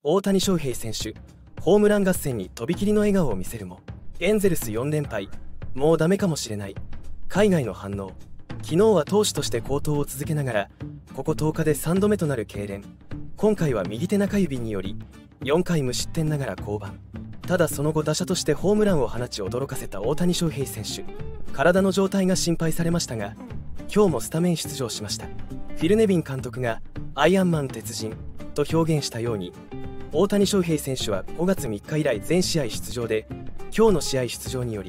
大谷翔平選手、ホームラン合戦にとびきりの笑顔を見せるも、エンゼルス4連敗、もうダメかもしれない。海外の反応。昨日は投手として好投を続けながら、ここ10日で3度目となる痙攣。今回は右手中指により、4回無失点ながら降板。ただその後打者としてホームランを放ち驚かせた大谷翔平選手。体の状態が心配されましたが、今日もスタメン出場しました。フィル・ネビン監督がアイアンマン鉄人と表現したように、大谷翔平選手は5月3日以来全試合出場で、今日の試合出場により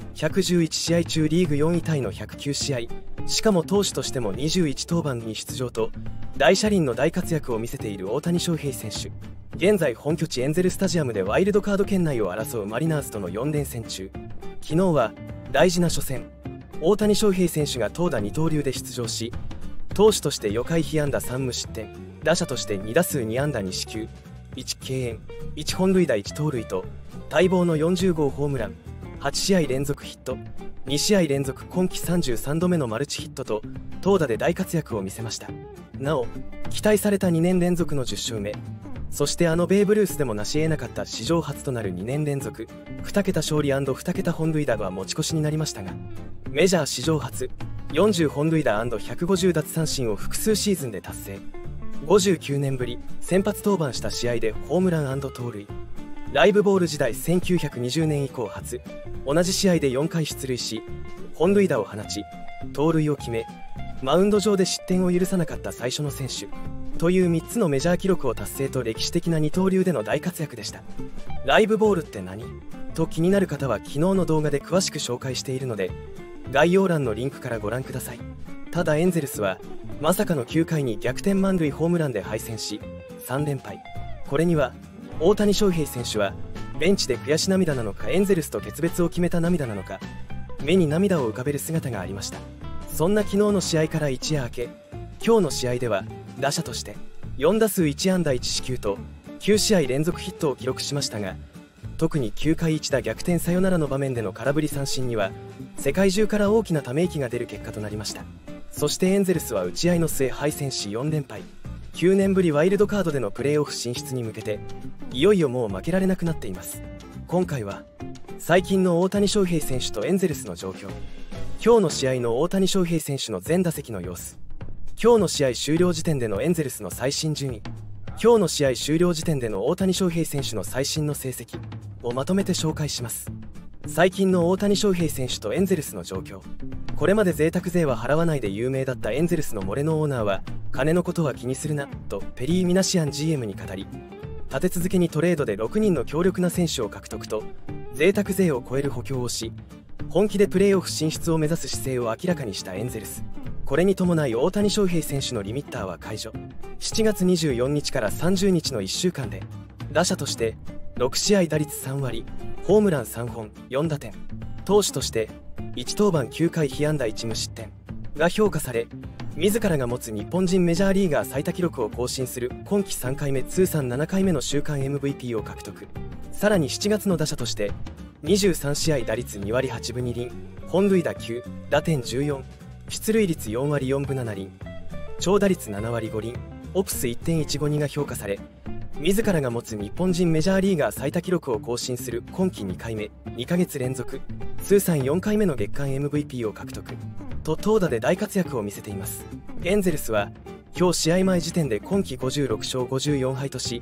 111試合中リーグ4位タイの109試合、しかも投手としても21登板に出場と大車輪の大活躍を見せている大谷翔平選手。現在本拠地エンゼルスタジアムでワイルドカード圏内を争うマリナーズとの4連戦中。昨日は大事な初戦、大谷翔平選手が投打二刀流で出場し、投手として4回被安打3無失点、打者として2打数2安打2四球1敬遠1本塁打1盗塁と待望の40号ホームラン、8試合連続ヒット、2試合連続今季33度目のマルチヒットと投打で大活躍を見せました。なお期待された2年連続の10勝目、そしてベーブ・ルースでも成し得なかった史上初となる2年連続2桁勝利2桁本塁打は持ち越しになりましたが、メジャー史上初40本塁打&150奪三振を複数シーズンで達成。59年ぶり先発登板した試合でホームラン&盗塁。ライブボール時代1920年以降初、同じ試合で4回出塁し本塁打を放ち盗塁を決め、マウンド上で失点を許さなかった最初の選手という3つのメジャー記録を達成と歴史的な二刀流での大活躍でした。ライブボールって何と気になる方は昨日の動画で詳しく紹介しているので、概要欄のリンクからご覧ください。ただエンゼルスはまさかの9回に逆転満塁ホームランで敗戦し3連敗。これには大谷翔平選手はベンチで悔し涙なのか、エンゼルスと決別を決めた涙なのか、目に涙を浮かべる姿がありました。そんな昨日の試合から一夜明け、今日の試合では打者として4打数1安打1四球と9試合連続ヒットを記録しましたが、特に9回1打逆転サヨナラの場面での空振り三振には世界中から大きなため息が出る結果となりました。そしてエンゼルスは打ち合いの末敗戦し4連敗。9年ぶりワイルドカードでのプレーオフ進出に向けていよいよもう負けられなくなっています。今回は最近の大谷翔平選手とエンゼルスの状況、今日の試合の大谷翔平選手の全打席の様子、今日の試合終了時点でのエンゼルスの最新順位、今日の試合終了時点での大谷翔平選手の最新の成績をまとめて紹介します。最近の大谷翔平選手とエンゼルスの状況。これまで贅沢税は払わないで有名だったエンゼルスのモレノオーナーは、金のことは気にするなとペリー・ミナシアン GM に語り、立て続けにトレードで6人の強力な選手を獲得と贅沢税を超える補強をし、本気でプレーオフ進出を目指す姿勢を明らかにしたエンゼルス。これに伴い大谷翔平選手のリミッターは解除。7月24日から30日の1週間で打者として6試合打率3割、ホームラン3本4打点、投手として1登板9回被安打1無失点が評価され、自らが持つ日本人メジャーリーガー最多記録を更新する今季3回目通算7回目の週間 MVP を獲得。さらに7月の打者として23試合打率2割8分2厘、本塁打9、打点14、出塁率4割4分7厘、長打率7割5厘、オプス 1.152 が評価され、自らが持つ日本人メジャーリーガー最多記録を更新する今季2回目2ヶ月連続通算4回目の月間 MVP を獲得と投打で大活躍を見せています。エンゼルスは今日試合前時点で今季56勝54敗とし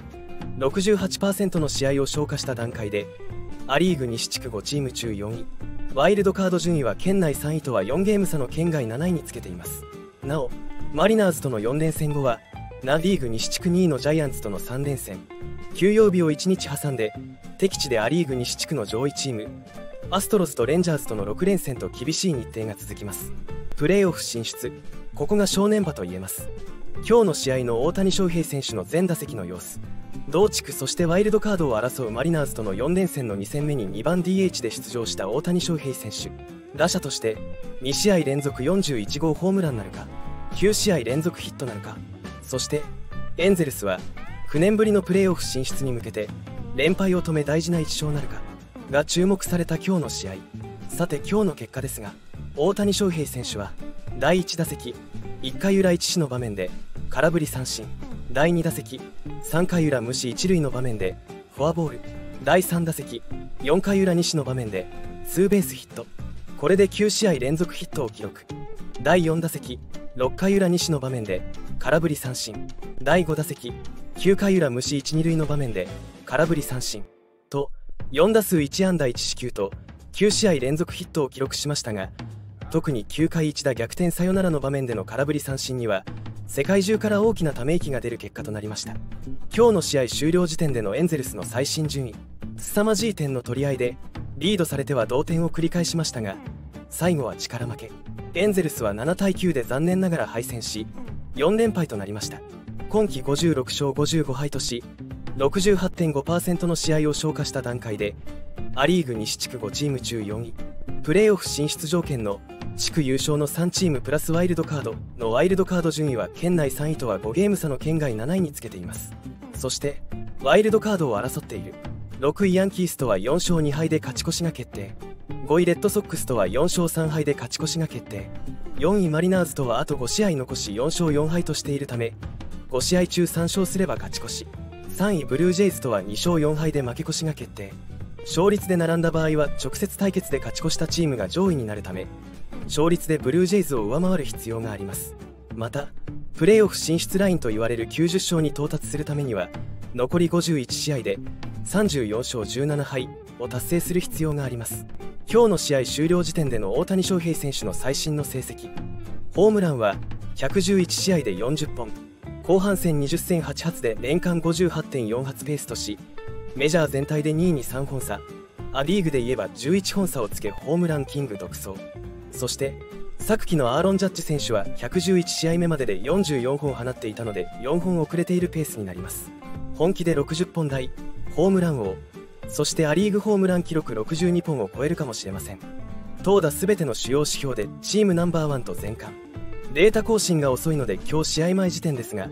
68% の試合を消化した段階でア・リーグ西地区5チーム中4位、ワイルドカード順位は県内3位とは4ゲーム差の県外7位につけています。なおマリナーズとの4連戦後はナ・リーグ西地区2位のジャイアンツとの3連戦、休養日を1日挟んで敵地でア・リーグ西地区の上位チームアストロズとレンジャーズとの6連戦と厳しい日程が続きます。プレーオフ進出、ここが正念場と言えます。今日の試合の大谷翔平選手の全打席の様子、同地区そしてワイルドカードを争うマリナーズとの4連戦の2戦目に2番 DH で出場した大谷翔平選手。打者として2試合連続41号ホームランなるか、9試合連続ヒットなるか、そしてエンゼルスは9年ぶりのプレーオフ進出に向けて連敗を止め大事な1勝なるかが注目された今日の試合。さて今日の結果ですが、大谷翔平選手は第1打席1回裏1死の場面で空振り三振、 第2打席3回裏無視1塁の場面でフォアボール、第3打席4回裏西の場面でツーベースヒット。これで9試合連続ヒットを記録。第4打席6回裏西の場面で空振り三振。第5打席9回裏無視1、2塁の場面で空振り三振と4打数1安打1四球と9試合連続ヒットを記録しましたが、特に9回1打逆転サヨナラの場面での空振り三振には世界中から大きなため息が出る結果となりました。今日の試合終了時点でのエンゼルスの最新順位、凄まじい点の取り合いでリードされては同点を繰り返しましたが、最後は力負け。エンゼルスは7対9で残念ながら敗戦し4連敗となりました。今季56勝55敗とし 68.5% の試合を消化した段階でア・リーグ西地区5チーム中4位、プレーオフ進出条件の地区優勝の3チームプラスワイルドカードのワイルドカード順位は県内3位とは5ゲーム差の県外7位につけています。そしてワイルドカードを争っている6位ヤンキースとは4勝2敗で勝ち越しが決定、5位レッドソックスとは4勝3敗で勝ち越しが決定、4位マリナーズとはあと5試合残し4勝4敗としているため5試合中3勝すれば勝ち越し、3位ブルージェイズとは2勝4敗で負け越しが決定。勝率で並んだ場合は直接対決で勝ち越したチームが上位になるため勝率でブルージェイズを上回る必要があります。またプレーオフ進出ラインと言われる90勝に到達するためには残り51試合で34勝17敗を達成する必要があります。今日の試合終了時点での大谷翔平選手の最新の成績、ホームランは111試合で40本、後半戦20戦8発で年間 58.4 発ペースとしメジャー全体で2位に3本差、ア・リーグで言えば11本差をつけホームランキング独走。そして昨季のアーロン・ジャッジ選手は111試合目までで44本放っていたので4本遅れているペースになります。本気で60本台、ホームラン王、そしてア・リーグホームラン記録62本を超えるかもしれません。投打全ての主要指標でチームナンバーワンと全冠。データ更新が遅いので今日試合前時点ですが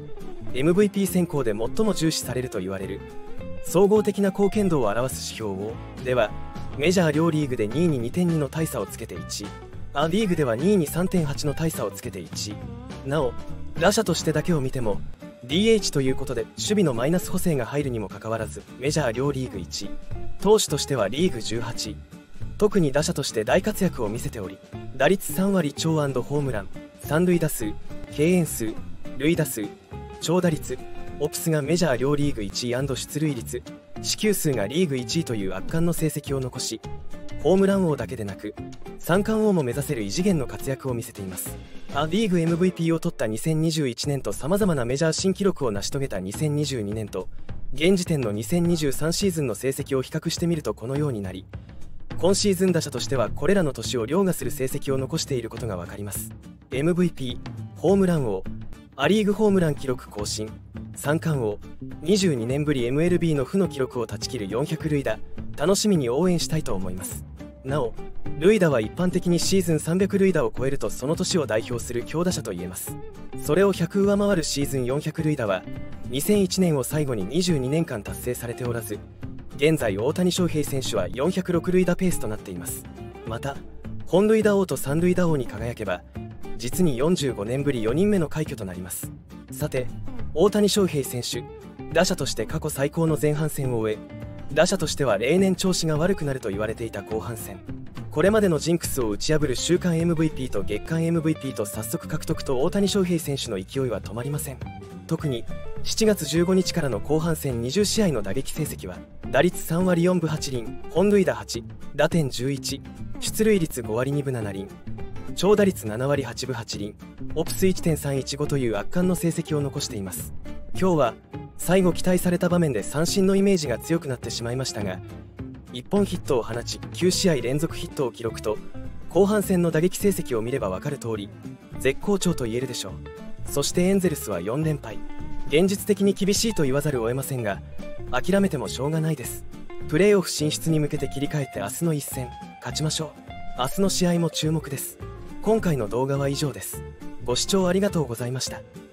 MVP 選考で最も重視されると言われる総合的な貢献度を表す指標をではメジャー両リーグで2位に 2.2 の大差をつけて1位、ア・リーグでは2位に 3.8 の大差をつけて1位。なお打者としてだけを見ても DH ということで守備のマイナス補正が入るにもかかわらずメジャー両リーグ1位、投手としてはリーグ18位、特に打者として大活躍を見せており打率3割超&ホームラン、三塁打数、敬遠数、塁打数、長打率、オプスがメジャー両リーグ1位&出塁率、四球数がリーグ1位という圧巻の成績を残しホームラン王だけでなく三冠王も目指せる異次元の活躍を見せています。ア・リーグ MVP を取った2021年とさまざまなメジャー新記録を成し遂げた2022年と現時点の2023シーズンの成績を比較してみるとこのようになり、今シーズン打者としてはこれらの年を凌駕する成績を残していることが分かります。 MVP、ホームラン王、ア・リーグホームラン記録更新、三冠王、22年ぶり MLB の負の記録を断ち切る400塁打、楽しみに応援したいと思います。なお塁打は一般的にシーズン300塁打を超えるとその年を代表する強打者といえます。それを100上回るシーズン400塁打は2001年を最後に22年間達成されておらず、現在大谷翔平選手は406塁打ペースとなっています。また本塁打王と三塁打王に輝けば実に45年ぶり4人目の快挙となります。さて大谷翔平選手、打者として過去最高の前半戦を終え打者としては例年調子が悪くなると言われていた後半戦、これまでのジンクスを打ち破る週間 MVP と月間 MVP と早速獲得と大谷翔平選手の勢いは止まりません。特に7月15日からの後半戦20試合の打撃成績は打率3割4分8厘、本塁打8、打点11、出塁率5割2分7厘、長打率7割8分8厘、オプス 1.315 という圧巻の成績を残しています。今日は最後期待された場面で三振のイメージが強くなってしまいましたが1本ヒットを放ち9試合連続ヒットを記録と後半戦の打撃成績を見れば分かる通り絶好調と言えるでしょう。そしてエンゼルスは4連敗、現実的に厳しいと言わざるを得ませんが諦めてもしょうがないです。プレーオフ進出に向けて切り替えて明日の一戦勝ちましょう。明日の試合も注目です。今回の動画は以上です。ご視聴ありがとうございました。